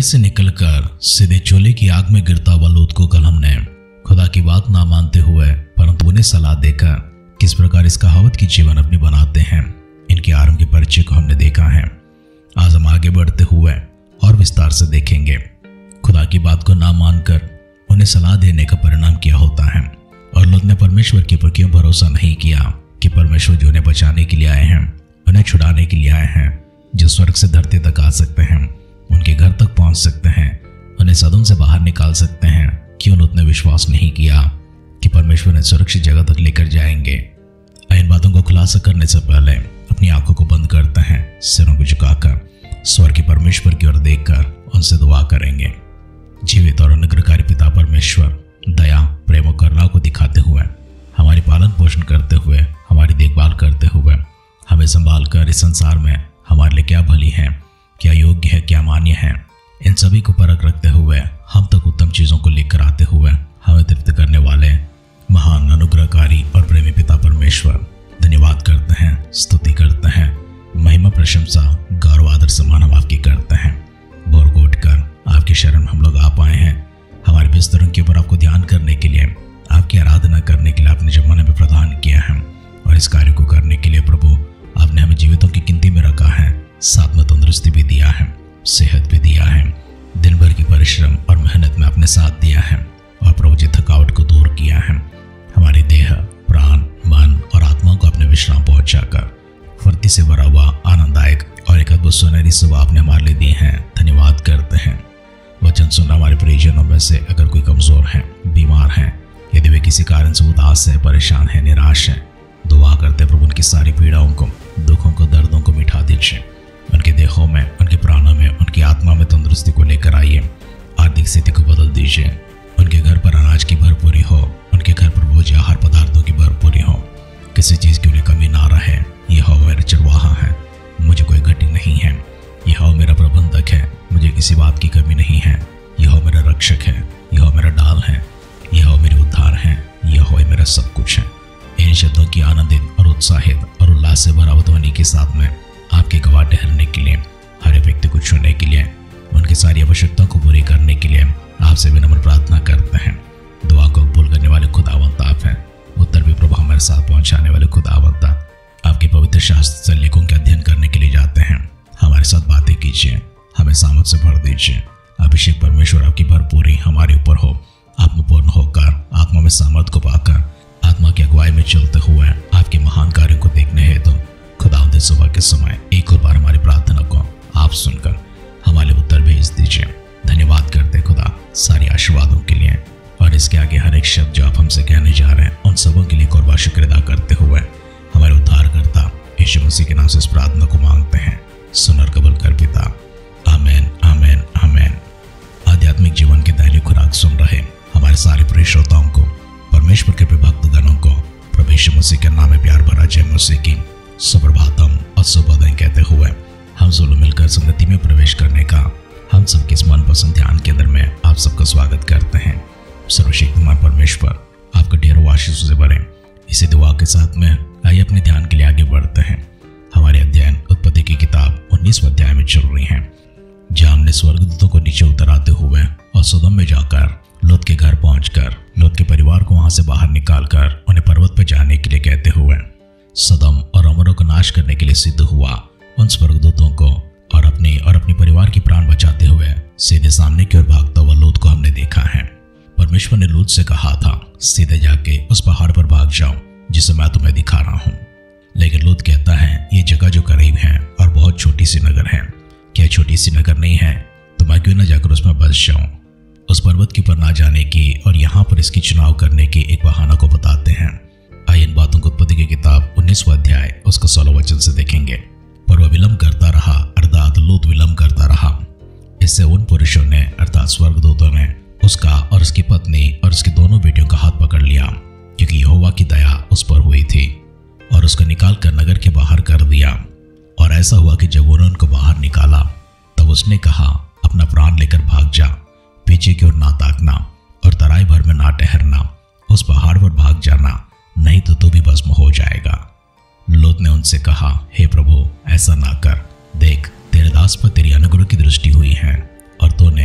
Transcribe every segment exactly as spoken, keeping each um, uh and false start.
से निकलकर सीधे चूल्हे की आग में गिरता हुआ लूत को कल हमने खुदा की बात ना मानते हुए परंतु उन्हें सलाह देकर किस प्रकार इस कहावत की जीवन अपनी बनाते हैं, इनके आरंभ के परिचय को हमने देखा है। आज हम आगे बढ़ते हुए और विस्तार से देखेंगे खुदा की बात को ना मानकर उन्हें सलाह देने का परिणाम क्या होता है और लूत ने परमेश्वर के ऊपर क्यों भरोसा नहीं किया कि परमेश्वर जो उन्हें बचाने के लिए आए हैं, उन्हें छुड़ाने के लिए आए हैं, जो स्वर्ग से धरती तक आ सकते हैं, उनके घर तक पहुंच सकते हैं, उन्हें सदम से बाहर निकाल सकते हैं, क्यों लूत ने विश्वास नहीं किया कि परमेश्वर ने सुरक्षित जगह तक लेकर जाएंगे। इन बातों को खुलासा करने से पहले अपनी आंखों को बंद करते हैं, सिरों को झुकाकर स्वर्ग के परमेश्वर की ओर देखकर उनसे दुआ करेंगे। जीवित और अनुग्रहकारी पिता परमेश्वर दया, प्रेम और करुणा को दिखाते हुए, हमारी पालन पोषण करते हुए, हमारी देखभाल करते हुए, हमें संभाल कर इस संसार में हमारे लिए क्या भली है, क्या योग्य है, क्या मान्य है, इन सभी को परख रखते हुए हम तक उत्तम चीज़ों को लेकर आते हुए हमें तृप्त करने वाले महान अनुग्रहकारी और प्रेमी पिता परमेश्वर धन्यवाद करते हैं, स्तुति करते हैं, महिमा प्रशंसा गौरव आदर सम्मान हम आपकी करते हैं। भोर को उठकर आपके शरण हम लोग आ पाए हैं। हमारे बिस्तरों के ऊपर आपको ध्यान करने के लिए, आपकी आराधना करने के लिए आपने जब मन हमें प्रदान किया है और इस कार्य को करने के लिए प्रभु आपने हमें जीवितों की गिनती में रखा है, साथ में तंदुरुस्ती भी दिया है, सेहत भी दिया है, दिन भर की परिश्रम और मेहनत में आपने साथ दिया है और प्रभु जी थकावट को दूर किया है। हमारे देह, प्राण, मन और आत्माओं को अपने विश्राम पहुंचाकर फुर्ती से भरा हुआ आनंददायक और एक अद्भुत सुनहरी सुबह आपने हमारे लिए दी है। धन्यवाद करते हैं। वचन सुनना हमारे परिजनों में से अगर कोई कमजोर है, बीमार है, यदि वे किसी कारण से उदास है, परेशान है, निराश है, दुआ करते प्रभु उनकी सारी पीड़ाओं को, दुखों को, दर्दों को मिटा दीजिए। उनके देहों में, उनके प्राणों में, उनकी आत्मा में तंदुरुस्ती को लेकर आइए। आर्थिक स्थिति को बदल दीजिए। उनके घर पर अनाज की भरपूरी हो, उनके घर पर भोज्य आहार पदार्थों की भरपूरी हो, किसी चीज़ की उन्हें कमी ना रहे। यहोवा मेरा चरवाहा है, मुझे कोई घटी नहीं है। यहोवा मेरा प्रबंधक है, मुझे किसी बात की कमी नहीं है। यहोवा मेरा रक्षक है, यहोवा मेरा डाल है, यहोवा मेरी उद्धार है, यहोवा मेरा सब कुछ है। इन शब्दों की आनंदित और उत्साहित और उल्लास से भरा ध्वनि के साथ में आपके गवाह ठहरने के लिए, हर एक व्यक्ति को छूने के लिए, उनकी सारी आवश्यकताओं को पूरी करने के लिए आपसे विनम्र प्रार्थना करते हैं। दुआ को कबूल करने वाले खुदावंत आप हैं, उत्तर भी प्रभु हमारे साथ पहुंचाने वाले खुदावंत आपके पवित्र शास्त्र से लेखों के अध्ययन करने के लिए जाते हैं। हमारे साथ बातें कीजिए, हमें सामर्थ से भर दीजिए। अभिषेक परमेश्वर आपकी भरपूरी हमारे ऊपर हो, आत्मपूर्ण होकर, आत्मा में सामर्थ को पाकर, आत्मा की अगुवाई में चलते हुए आपके महान कार्यों को देखने हेतु तो खुदावंद सुबह के समय एक और बार हमारी प्रार्थना को आप सुनकर हमारे उत्तर भेज दीजिए। धन्यवाद करते खुदा सारी आशीर्वादों के लिए और इसके आगे हर एक शब्द जो आप हमसे कहने जा रहे हैं उन सबों के लिए एक और बार शुक्र अदा करते हुए हमारे उद्धारकर्ता यीशु मसीह के नाम से इस प्रार्थना को मांगते हैं। सुनर कबूल कर पिता, आमेन, आमेन, आमेन। आध्यात्मिक जीवन की दैनिक खुराक सुन रहे हमारे सारे प्रिय श्रोताओं को, परमेश्वर के भक्त गणों को प्रभु यीशु मसीह के नाम में प्यार भरा जय मसीह की सुप्रभातम और शुभोदय कहते हुए हम सब मिलकर संगति में प्रवेश करने का हम सबके इस मनपसंद ध्यान केंद्र में आप सबका स्वागत करते हैं। सर्वशक्तिमान परमेश्वर आपका ढेरों आशीषों से भरे इसी दुआ के साथ में आइए अपने ध्यान के लिए आगे बढ़ते हैं। हमारे अध्ययन उत्पत्ति की किताब उन्नीसवें अध्याय में चल रही है, जहाँ हमने स्वर्गदूतों को नीचे उतर आते हुए और सदम में जाकर लूत के घर पहुंचकर लूत के परिवार को वहां से बाहर निकालकर उन्हें पर्वत पर जाने के लिए कहते हुए सदम और अमरों को नाश करने के लिए सिद्ध हुआ उन स्वर्गदूतों को और अपने और अपने परिवार की प्राण बचाते हुए सीधे सामने की ओर भागता हुआ लूत को हमने देखा है। परमेश्वर ने लूत से कहा था, सीधे जाके उस पहाड़ पर भाग जाओ जिसे मैं तुम्हें दिखा रहा हूँ। लेकिन लूत कहता है, ये जगह जो करीब है और बहुत छोटी सी नगर है, क्या छोटी सी नगर नहीं है तो मैं क्यों न जाकर उसमें बस जाऊं। उस पर्वत के ऊपर ना जाने की और यहाँ पर इसकी चुनाव करने के एक बहाना को बताते हैं। आइए इन बातों को उत्पत्ति की किताब उन्नीसवां अध्याय उसका सोलह वचन से देखेंगे। पर वह विलंब करता रहा, अर्थात लूत विलंब करता रहा। इससे उन पुरुषों ने अर्थात स्वर्गदूतों ने उसका और उसकी पत्नी और उसके दोनों बेटियों का हाथ पकड़ लिया, क्योंकि यहोवा की दया उस पर हुई थी, और उसको निकाल कर नगर के बाहर कर दिया। और ऐसा हुआ कि जब उन्होंने उनको बाहर निकाला तब उसने कहा, अपना प्राण लेकर भाग जा, पीछे की ओर ना ताकना और तराई भर में ना ठहरना, उस पहाड़ पर भाग जाना, नहीं तो तू भी भस्म हो जाएगा। लूत ने उनसे कहा, हे प्रभु, ऐसा ना कर, देख तेरे दास पर तेरी अनुग्रह की दृष्टि हुई है और तूने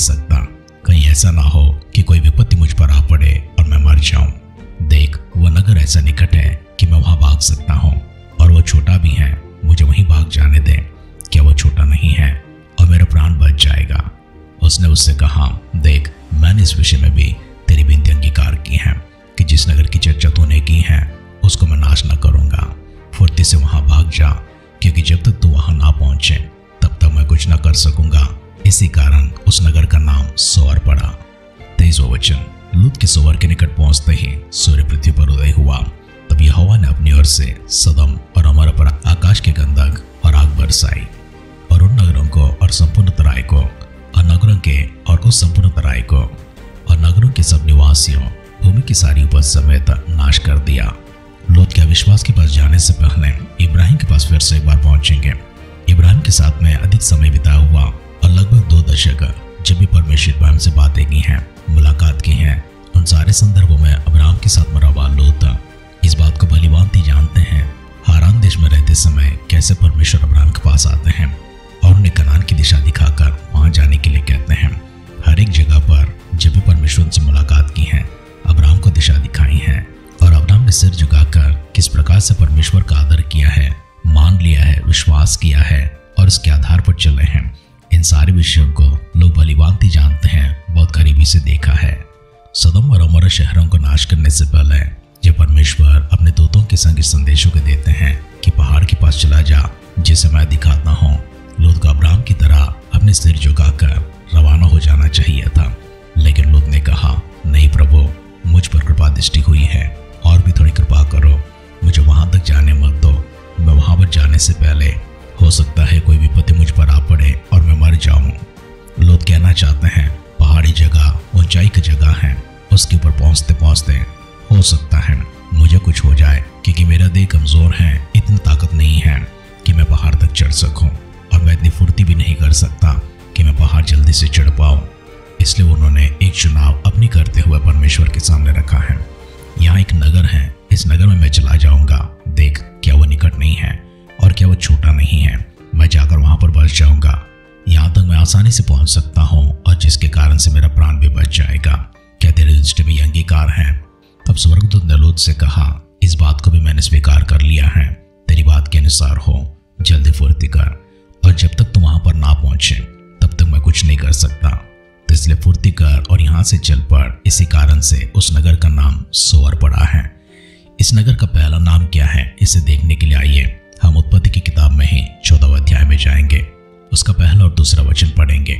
सकता, कहीं ऐसा ना हो कि कोई विपत्ति मुझ पर आ पड़े और मैं मर जाऊं। देख, वह नगर ऐसा निकट है कि मैं वहां भाग सकता हूं, और वो छोटा भी है, मुझे वहीं भाग जाने दे। क्या वो छोटा नहीं है और मेरा प्राण बच जाएगा? उसने उससे कहा, देख, मैंने इस विषय में भी तेरी विनती अंगीकार की है कि जिस नगर की चर्चा तूने की है उसको मैं नाश न करूंगा। फुर्ती से वहां भाग जा, क्योंकि जब तक तू वहां ना पहुंचे तब तक मैं कुछ न कर सकूंगा। इसी कारण उस नगर का नाम सोअर पड़ा। तेईसवां वचन। लूत के सोअर के निकट पहुंचते ही सूर्य पृथ्वी पर उदय हुआ। तब यहोवा ने अपनी ओर से सदम और अमोरा पर आकाश के गंधक और आग बरसाई, और उन नगरों को और संपूर्ण तराई को और नगरों के और उस संपूर्ण तराई को और नगरों के सब निवासियों, भूमि की सारी उपज समेत नाश कर दिया। लूत के अविश्वास के पास जाने से पहले इब्राहिम के पास फिर से एक बार पहुंचेंगे। इब्राहिम के साथ में अधिक समय बिताया हुआ और लगभग दो दशक जब भी परमेश्वर इब्राहिम से बातें की हैं, मुलाकात की हैं, उन सारे संदर्भों में अब्राहम के साथ मरा हुआ लूत इस बात को भलीभांति जानते हैं हारान देश में रहते समय कैसे परमेश्वर अब्राहम के पास आते हैं और उन्हें कनान की दिशा दिखाकर वहां जाने के लिए कहते हैं। हर एक जगह पर जब भी परमेश्वर उनसे मुलाकात की है, अब्राहम को दिशा दिखाई है, और अब्राहम ने सिर झुकाकर किस प्रकार से परमेश्वर का आदर किया है, मान लिया है, विश्वास किया है और उसके आधार पर चले हैं। इन सारे विषयों को लोग भलीभांति जानते हैं, बहुत करीबी से देखा है। सदम और अमोरा शहरों को नाश करने से पहले जब परमेश्वर अपने दूतों के संग इस संदेशों को देते हैं कि पहाड़ के पास चला जा जिसे मैं दिखाता हूँ, लूत को अब्राहम की तरह अपने सिर झुकाकर रवाना हो जाना चाहिए था। लेकिन लूत ने कहा, नहीं प्रभु, मुझ पर कृपा दृष्टि हुई है, और भी थोड़ी कृपा करो, मुझे वहां तक जाने मत दो। मैं वहां पर जाने से पहले हो सकता है कोई विपत्ति मुझ पर आ पड़े और मैं मर जाऊं। लूत कहना चाहते हैं, पहाड़ी जगह ऊंचाई की जगह है, उसके ऊपर पहुंचते पहुंचते हो सकता है मुझे कुछ हो जाए, क्योंकि मेरा देह कमजोर है, इतनी ताकत नहीं है कि मैं पहाड़ तक चढ़ सकूं, और मैं इतनी फुर्ती भी नहीं कर सकता कि मैं पहाड़ जल्दी से चढ़ पाऊं। इसलिए उन्होंने एक चुनाव अपनी करते हुए परमेश्वर के सामने रखा है। यहाँ एक नगर है, इस नगर में मैं चला जाऊंगा। देख, क्या वो निकट नहीं है और क्या वो छोटा नहीं है? मैं जाकर वहां पर बस जाऊंगा। यहाँ तक मैं आसानी से पहुंच सकता हूँ, और जिसके कारण से मेरा प्राण भी बच जाएगा। क्या तेरे दृष्टि में यह अंगीकार है? तब स्वर्गदूत ने लूत से कहा, इस बात को भी मैंने स्वीकार कर लिया है। तेरी बात के अनुसार हो, जल्दी फुर्ती कर, और जब तक तुम वहां पर ना पहुंचे तब तक मैं कुछ नहीं कर सकता। तो इसलिए फुर्ती कर और यहाँ से चल पड़। इसी कारण से उस नगर का नाम सोअर पड़ा है। इस नगर का पहला नाम क्या है, इसे देखने के लिए आइए हम उत्पत्ति की किताब में ही चौदहवें अध्याय में जाएंगे। उसका पहला और दूसरा वचन पढ़ेंगे।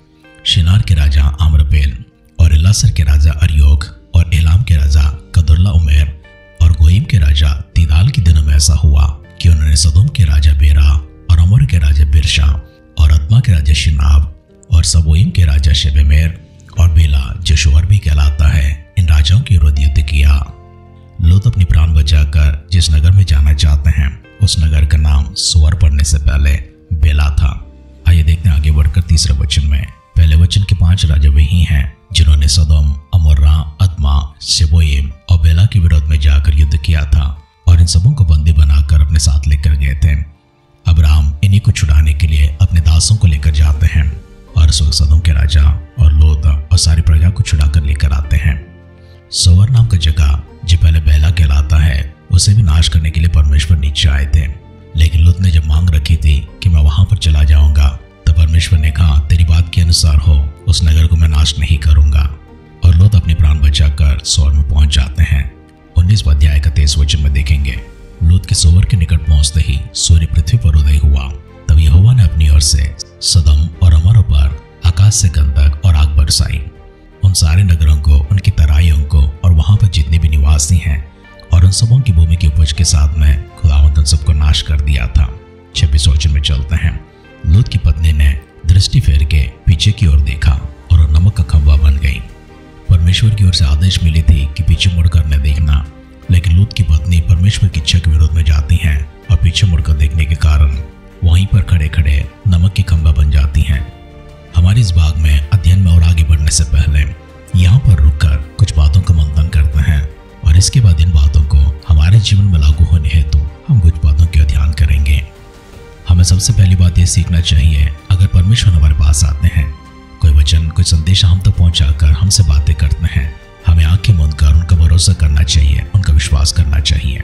शिनार के राजा आम्रपेल और इलासर के राजा अर्योग और एलाम के राजा कदुर्ला उमेर और गोइम के राजा तीदाल के दिनों में ऐसा हुआ कि उन्होंने सदोम के राजा बेरा और अमोर के राजा बिरशा और अदमा के राजा शिनाब और सबोइम के राजा शेबेमेर और बेला जो शोअर भी कहलाता है, इन राजाओं के विरुद्ध युद्ध किया। लूत अपनी प्राण बचाकर जिस नगर में जाना चाहते हैं, उस नगर का नाम सोअर पड़ने से पहले बेला था। आइए देखते हैं आगे बढ़कर तीसरे वचन में। पहले वचन के पांच राजा वही हैं जिन्होंने सदोम, अमोरा, अदमा, शेबोइम और बेला के विरोध में जाकर युद्ध किया था, और इन सबों को बंदी बनाकर अपने साथ लेकर गए थे। अब्राहम इन्हीं को छुड़ाने के लिए अपने दासों को लेकर जाते हैं, और उस वक्त सदोम के राजा और लोत और सारी प्रजा को छुड़ाकर लेकर आते हैं। सोअर नाम का जगह जो पहले बेला कहलाता है, उसे भी नाश करने के लिए परमेश्वर नीचे आए थे। लेकिन लूत ने जब मांग रखी थी कि मैं वहां पर चला जाऊंगा, तब परमेश्वर ने कहा, तेरी बात के अनुसार हो, उस नगर को मैं नाश नहीं करूंगा। और लूत अपने प्राण बचाकर सोअर में पहुंच जाते हैं। उन्नीसवां अध्याय का तेईस वचन में देखेंगे। लूत के सोअर के निकट पहुंचते ही सूर्य पृथ्वी पर उदय हुआ। तब यहोवा ने अपनी ओर से सदम और अमोरा पर आकाश से गंधक और आग बरसाई। उन सारे नगरों को, उनकी तराइयों को और वहां पर जितने भी निवासी हैं और उन सबों की भूमि की उपज के साथ में खुदावंद उन सबको नाश कर दिया था। छब्बीस वचन में चलते हैं। लूत की पत्नी ने दृष्टि फेर के पीछे की ओर देखा और वो नमक का खंभा बन गई। परमेश्वर की ओर से आदेश मिली थी कि पीछे मुड़कर न देखना, लेकिन लूत की पत्नी परमेश्वर की इच्छा के विरोध में जाती हैं और पीछे मुड़कर देखने के कारण वहीं पर खड़े खड़े नमक की खंभा बन जाती हैं। हमारे इस भाग में अध्ययन में और आगे बढ़ने से पहले यहाँ पर रुककर कुछ बातों का मंथन करते हैं, और इसके बाद इन बातों को हमारे जीवन में लागू होने हेतु हम कुछ बातों का ध्यान करेंगे। हमें सबसे पहली बात यह सीखना चाहिए, अगर परमेश्वर हमारे पास आते हैं कोई वचन, कोई संदेश हम तक पहुंचाकर हमसे बातें करते हैं, हमें आंखें मूंद कर उनका भरोसा करना चाहिए, उनका विश्वास करना चाहिए।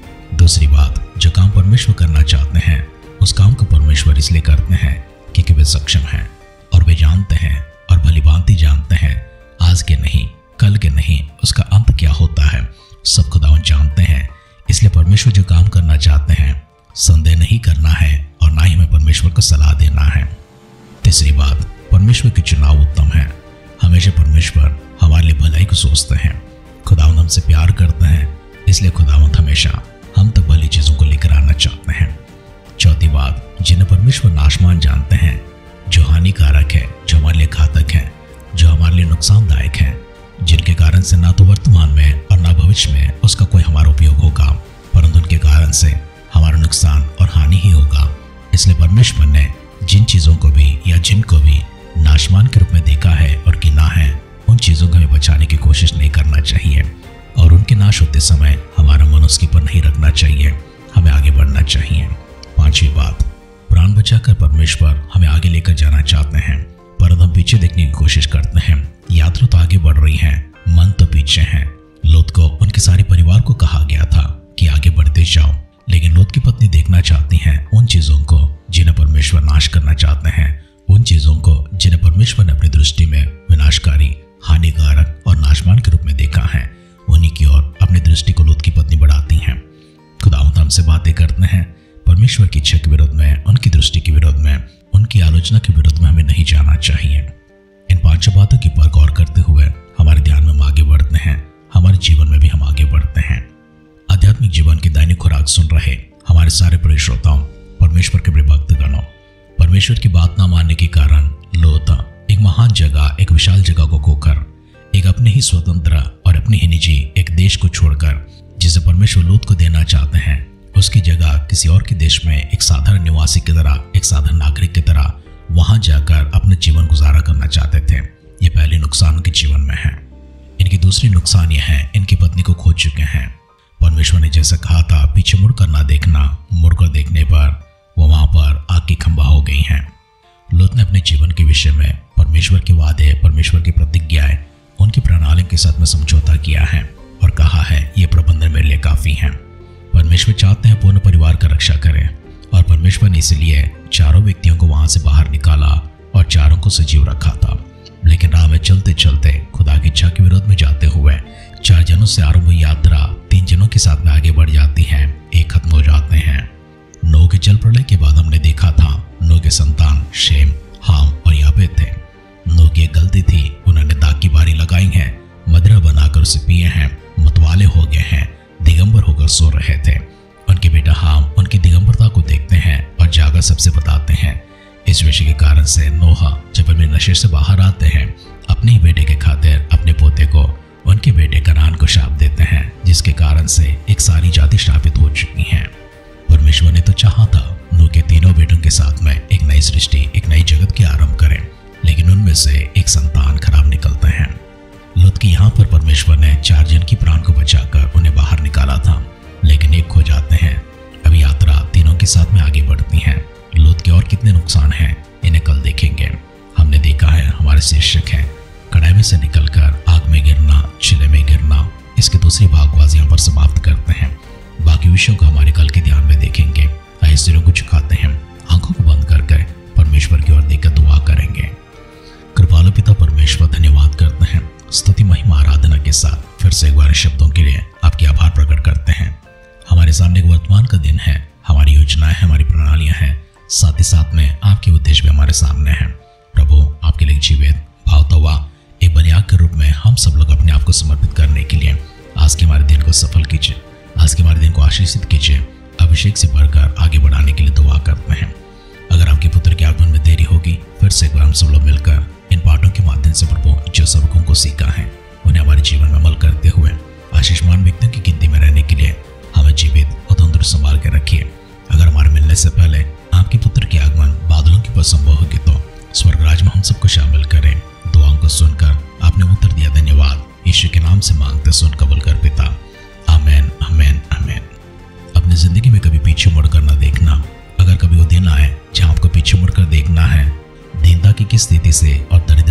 दूसरी बात, जो काम परमेश्वर करना चाहते हैं उस काम को परमेश्वर इसलिए करते हैं क्योंकि वे सक्षम हैं और वे जानते हैं और भली भांति जानते हैं, आज के नहीं, कल के नहीं, उसका अंत क्या होता है सब खुदावन जानते हैं। इसलिए परमेश्वर जो काम करना चाहते हैं संदेह नहीं करना है और ना ही हमें परमेश्वर को सलाह देना है। तीसरी बात, परमेश्वर के चुनाव उत्तम है। हमेशा परमेश्वर हमारे लिए भलाई को सोचते हैं। खुदावंद हमसे प्यार करते हैं, इसलिए खुदावंद हमेशा हम तक भली चीजों को लेकर आना चाहते हैं। चौथी बात, जिन्हें परमेश्वर नाशमान जानते हैं, जो हानिकारक है, जो हमारे लिए घातक है, जो हमारे लिए नुकसानदायक है, जिनके कारण से ना तो वर्तमान में और ना भविष्य में उसका कोई हमारा उपयोग होगा, परंतु उनके कारण से हमारा नुकसान और हानि ही होगा। इसलिए परमेश्वर ने जिन चीजों को भी या जिनको भी नाशमान के रूप में देखा है और गिना है, उन चीजों को हमें बचाने की कोशिश नहीं करना चाहिए और उनके नाश होते समय हमारा मन उसके पर नहीं रखना चाहिए, हमें आगे बढ़ना चाहिए। पांचवी बात, प्राण बचाकर परमेश्वर हमें आगे लेकर जाना चाहते हैं, परंतु हम पीछे देखने की कोशिश करते हैं। यात्रा तो आगे बढ़ रही है, मन तो पीछे है। लूत को उनके सारे परिवार को कहा गया था कि आगे बढ़ते जाओ, लेकिन लूत की पत्नी देखना चाहती हैं उन चीजों को जिन्हें परमेश्वर नाश करना चाहते हैं, उन चीजों को जिन्हें परमेश्वर ने अपनी दृष्टि में विनाशकारी, हानिकारक और नाशमान के रूप में देखा है, उन्हीं की ओर अपनी दृष्टि को लूत की पत्नी बढ़ाती हैं। खुदावंद हमसे बातें करते हैं, परमेश्वर की इच्छा के विरोध में, उनकी दृष्टि के विरोध में, उनकी आलोचना के विरोध में हमें नहीं जाना चाहिए। इन पांचों बातों के ऊपर गौर करते हुए हमारे ध्यान में हम आगे बढ़ते हैं, हमारे जीवन में भी हम आगे बढ़ते हैं। आध्यात्मिक जीवन की दैनिक खुराक सुन रहे हमारे सारे प्रिय श्रोताओं, परमेश्वर के प्रिय भक्तगणों, परमेश्वर की बात ना मानने के कारण लूत एक महान जगह, एक विशाल जगह को खोकर, एक अपने ही स्वतंत्र और अपनी ही निजी एक देश को छोड़कर, जिसे परमेश्वर लूत को देना चाहते हैं, उसकी जगह किसी और के देश में एक साधारण निवासी की तरह, एक साधारण नागरिक की तरह वहां जाकर अपने जीवन गुजारा करना चाहते थे। ये पहले नुकसान उनके जीवन में है। इनकी दूसरी नुकसान यह है, इनकी पत्नी को खो चुके हैं। परमेश्वर ने जैसा कहा था, पीछे मुड़कर ना देखना, मुड़कर देखने पर वो वहां पर आग की खंभा हो गई हैं। लूत ने अपने जीवन के विषय में परमेश्वर के वादे, परमेश्वर की प्रतिज्ञाएं, उनकी प्रणालियों के साथ में समझौता किया है और कहा है ये प्रबंधन मेरे लिए काफी है। परमेश्वर चाहते हैं पूर्ण परिवार का रक्षा करें और परमेश्वर ने इसलिए चारों व्यक्तियों को वहां से बाहर निकाला और चारों को सजीव रखा था। लेकिन राह में चलते चलते खुदा की इच्छा के विरोध में जाते हुए चार जनों से आरंभ हुई यात्रा तीन जनों के साथ में आगे बढ़ जाती है, एक खत्म हो जाते हैं। नूह के जल प्रलय के बाद हमने देखा था नूह के संतान शेम, हाम और याफेत थे। नूह की एक गलती थी, उन्होंने दाग की बारी लगाई है, मदिरा बनाकर उसे पिए हैं, मतवाले हो गए हैं, दिगंबर होकर सो रहे थे। उनके बेटा हाम उनकी दिगंबरता को देखते हैं और जाकर सबसे बताते हैं। इस विषय के कारण से नोह जब अपने नशे से बाहर आते हैं, अपने ही बेटे के खातिर अपने पोते को, उनके बेटे कनान को शाप देते हैं, जिसके कारण से एक सारी जाति श्रापित हो चुकी है। परमेश्वर ने तो चाहा था नूह के तीनों बेटों के साथ में एक नई सृष्टि, एक नई जगत की आरंभ करें, लेकिन उनमें से एक संतान खराब निकलते हैं। लूत की यहाँ पर परमेश्वर ने चार जन की प्राण को बचाकर उन्हें बाहर निकाला था, लेकिन एक खो जाते हैं। अब यात्रा तीनों के साथ में आगे बढ़ती है। लूत के और कितने नुकसान हैं इन्हें कल देखेंगे। हमने देखा है, हमारे शीर्षक है कड़ाई में से निकलकर आग में गिरना, चिले में गिरना। इसके दूसरी भाग को आज यहाँ पर समाप्त करते हैं। बाकी विषयों को हमारे कल के ध्यान में देखेंगे। आइए सिरों को झुकाते हैं, आंखों को बंद करके परमेश्वर की ओर देखकर दुआ करेंगे। कृपालु पिता परमेश्वर, धन्यवाद करते हैं, स्तुति महिमा आराधना के साथ फिर से एक बार शब्दों के लिए आपकी आभार प्रकट करते हैं। हमारे सामने एक वर्तमान का दिन है, हमारी योजनाएं हैं, हमारी प्रणालियां हैं, साथ ही साथ में आपके उद्देश्य भी हमारे सामने हैं। प्रभु, आपके लिए जीवित भावतवा एक बलियाग के रूप में हम सब लोग अपने आप को समर्पित करने के लिए आज के हमारे दिन को सफल कीजिए, आज के हमारे दिन को आशीषित कीजिए, अभिषेक से बढ़कर आगे बढ़ाने के लिए दुआ करते हैं। अगर आपके पुत्र के आगमन में देरी होगी, फिर से एक बार हम सब लोग मिलकर इन पाठों के माध्यम से प्रभु जो सबकों को सीखा है उन्हें हमारे जीवन में अमल करते हुए आशीषमान व्यक्तियों की गिनती में रहने के लिए हमें जीवित और तंदुरुस्त संभाल के रखिए। अगर हमारे मिलने से पहले आपके पुत्र के आगमन बादलों के ऊपर संभव होगी तो स्वर्ग राज में हम सबको शामिल करें। दुआओं को सुनकर आपने उत्तर दिया, धन्यवाद। यीशु के नाम से मांगते सुन कबूल कर पिता, आमेन, आमेन, आमेन। अपनी जिंदगी में कभी पीछे मुड़कर न देखना। अगर कभी वो दिन आए जहाँ आपको पीछे मुड़कर देखना है, दीनता की किस स्थिति से और दरिद्र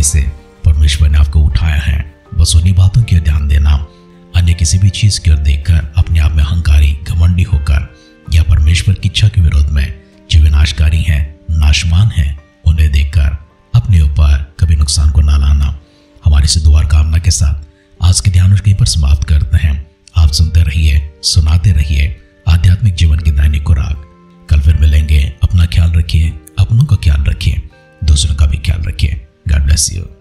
से परमेश्वर ने आपको उठाया है। बस उन्हीं बातों की ओर ध्यान देना। अन्य किसी भी चीज की ओर देखकर अपने आप में अहंकारी घमंडी होकर या परमेश्वर की इच्छा के विरोध में जो विनाशकारी हैं, नाशमान हैं, उन्हें देखकर अपने ऊपर कभी नुकसान को ना लाना। हमारी से दुआ कामना के साथ आज के ध्यान यहीं पर समाप्त करते हैं। आप सुनते रहिए, सुनाते रहिए आध्यात्मिक जीवन की दैनिक खुराक। कल फिर मिलेंगे। अपना ख्याल रखिए, अपनों का ख्याल रखिए, दूसरों का भी ख्याल रखिए। God bless you.